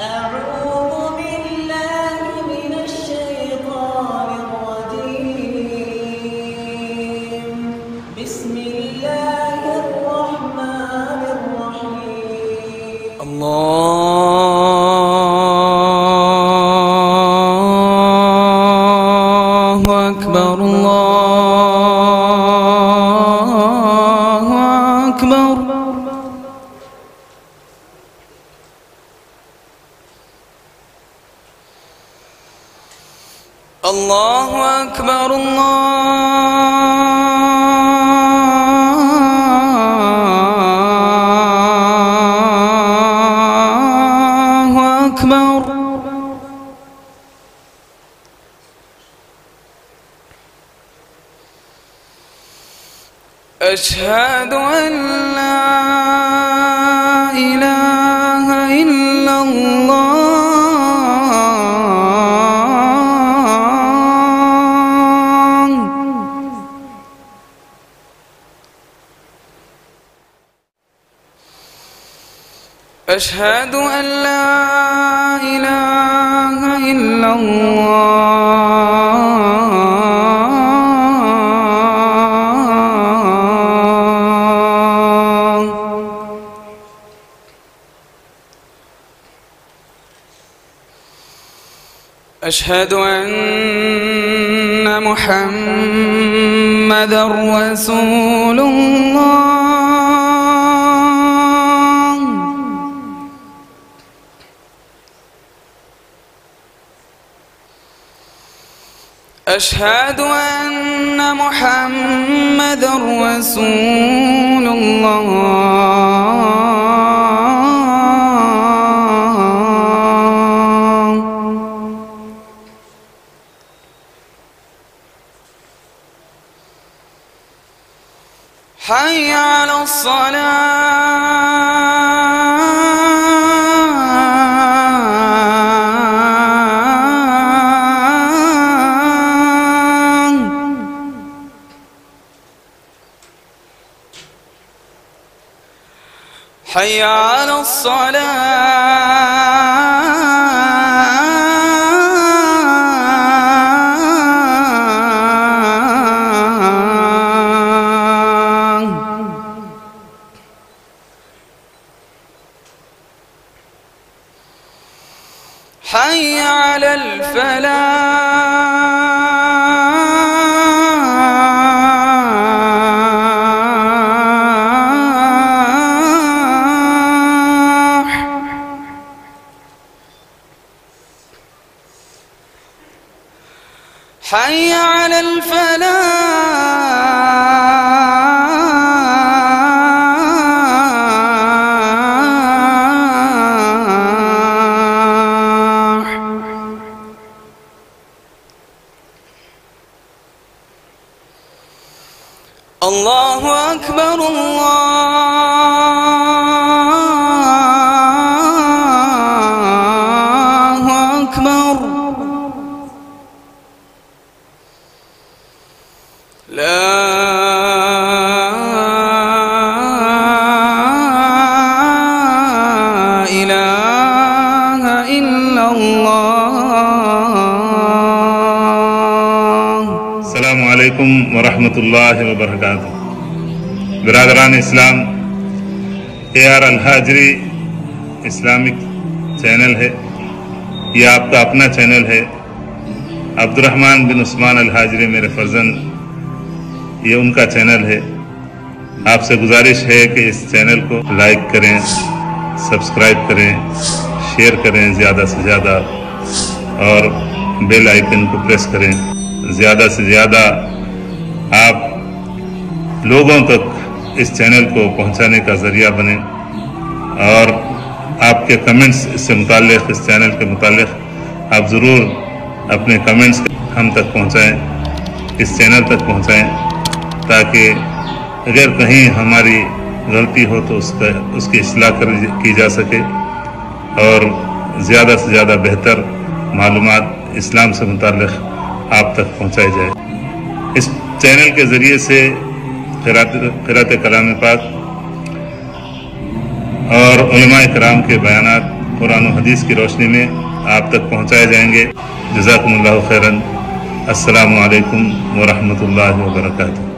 أعوذ بالله من الشيطان الرجيم. بسم الله الرحمن الرحيم. الله أكبر الله أكبر. الله أكبر الله أكبر. أشهد أن لا إله إلا الله. أشهد أن لا إله إلا الله. أشهد أن محمدًا رسول الله. أشهد أن محمدًا رسول الله. حي على حي على حي على حي على الله أكبر الله أكبر. لا إله إلا الله. अस्सलाम वालेकुम वरहमतुल्लाहि वबरकातुहू। बिरादरान इस्लाम, AR अल-हाजरी इस्लामिक चैनल है, ये आपका अपना चैनल है। अब्दुर्रहमान बिन उस्मान अल-हाजरी मेरे फर्जंद, ये उनका चैनल है। आपसे गुजारिश है कि इस चैनल को लाइक करें, सब्सक्राइब करें, शेयर करें ज़्यादा से ज़्यादा और बेल आइकन को प्रेस करें। ज़्यादा से ज़्यादा आप लोगों तक इस चैनल को पहुंचाने का ज़रिया बने और आपके कमेंट्स इससे मुताल्लिक़, इस चैनल के मुताल्लिक़ आप ज़रूर अपने कमेंट्स हम तक पहुंचाएं, इस चैनल तक पहुंचाएं, ताकि अगर कहीं हमारी गलती हो तो उसकी इस्लाह की जा सके और ज़्यादा से ज़्यादा बेहतर मालूमात इस्लाम से मुताल्लिक़ आप तक पहुंचाई जाए। इस चैनल के ज़रिए से क़िरात कलाम पाक और उलमा-ए-किराम के बयानात कुरान और हदीस की रोशनी में आप तक पहुँचाए जाएंगे। जज़ाकुमुल्लाहु खैरन। अस्सलामु अलैकुम व रहमतुल्लाहि व बरकातुहू।